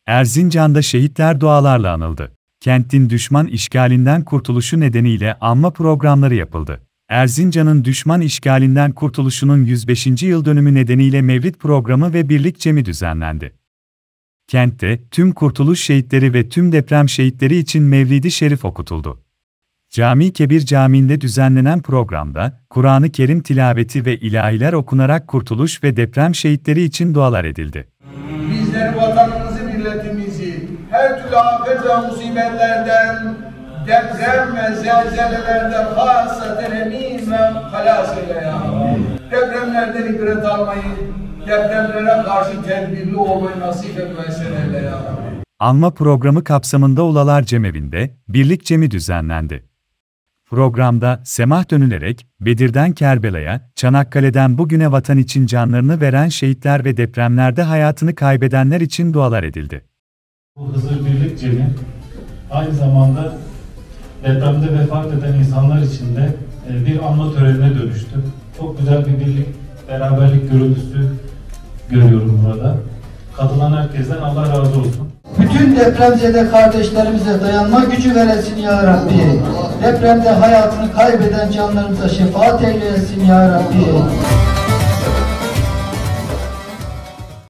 Erzincan'da şehitler dualarla anıldı. Kentin düşman işgalinden kurtuluşu nedeniyle anma programları yapıldı. Erzincan'ın düşman işgalinden kurtuluşunun 105. yıl dönümü nedeniyle Mevlid programı ve birlik cemi düzenlendi. Kentte tüm kurtuluş şehitleri ve tüm deprem şehitleri için Mevlid-i Şerif okutuldu. Cami Kebir Camii'nde düzenlenen programda, Kur'an-ı Kerim tilaveti ve ilahiler okunarak kurtuluş ve deprem şehitleri için dualar edildi. Bizleri, vatanımızı, milletimizi her türlü afet ve musibetlerden, deprem ve zelzelelerden hasaten emin ve halas eyle ya. Depremlerden ibret almayı, depremlere karşı tedbirli olmayı nasip et ve sen eyle ya. Anma programı kapsamında Ulalar Cemevi'nde birlik cemi düzenlendi. Programda semah dönülerek Bedir'den Kerbela'ya, Çanakkale'den bugüne vatan için canlarını veren şehitler ve depremlerde hayatını kaybedenler için dualar edildi. Bu Hızır Birlik Cemi aynı zamanda depremde vefat eden insanlar için de bir anma törenine dönüştü. Çok güzel bir birlik, beraberlik görüntüsü görüyorum burada. Katılan herkesten Allah razı olsun. Bütün depremzede kardeşlerimize dayanma gücü veresin ya Rabbi. Depremde hayatını kaybeden canlarımıza şefaat eyleyesin ya Rabbi.